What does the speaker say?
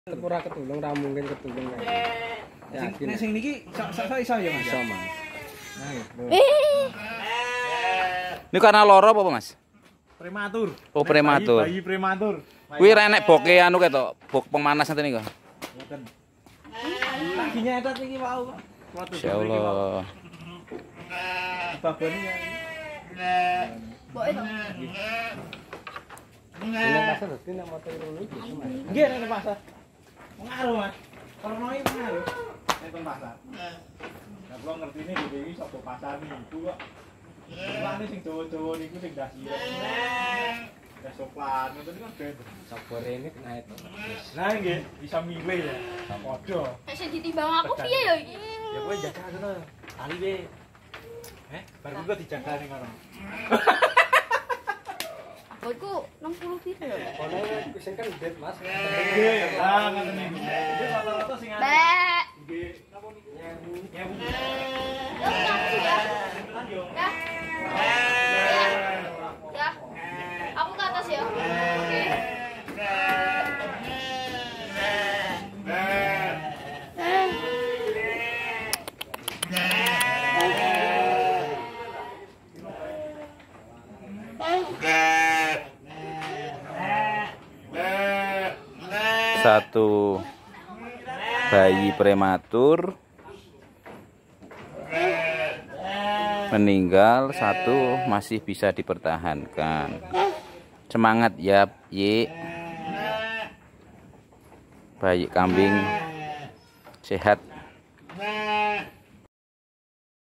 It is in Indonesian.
Ora ketulung, ra mungkin ketulung. Yakin. Nek sing niki iso ya, Mas. Iso, Mas. Ini karena loro apa, Mas? Prematur. Oh, prematur. Bayi prematur. Kuwi ra enek boke anu ketok, bok pemanas nanti niku. Mboten. Kakinya etat iki wau, Pak. Insyaallah. Babone ya. Mbok itu. Ini pasar dadi nek motor ngono iki. Nggih nek pasar. Pengaruh, Mas. Kalau mau ini pengaruh. Nek pasar. Nah, kula ngertine dhewe iki sapa pasar niku kok. Lane sing Jawa-Jawa niku sing dasi. Dah sopan, ngoten kan ben. Sabore ini kena itu. Nah, nggih, bisa milih ya. Padha. Nek sing ditimbang aku piye ya iki? Ya kowe jaga ngono. Ali we. Bar kuwi kok dijaga ning ngono. Aku 60 gitu ya. Ono sing kan det, Mas. Nggih, lah ngoten iki. Iki rata-rata sing anu. Bek. Nggih, napa niki? Nyewu. Ya, ya. Ya. Ya. Aku ke atas ya. Oke. Satu bayi prematur meninggal, satu masih bisa dipertahankan. Semangat ya, Ye. Bayi kambing sehat.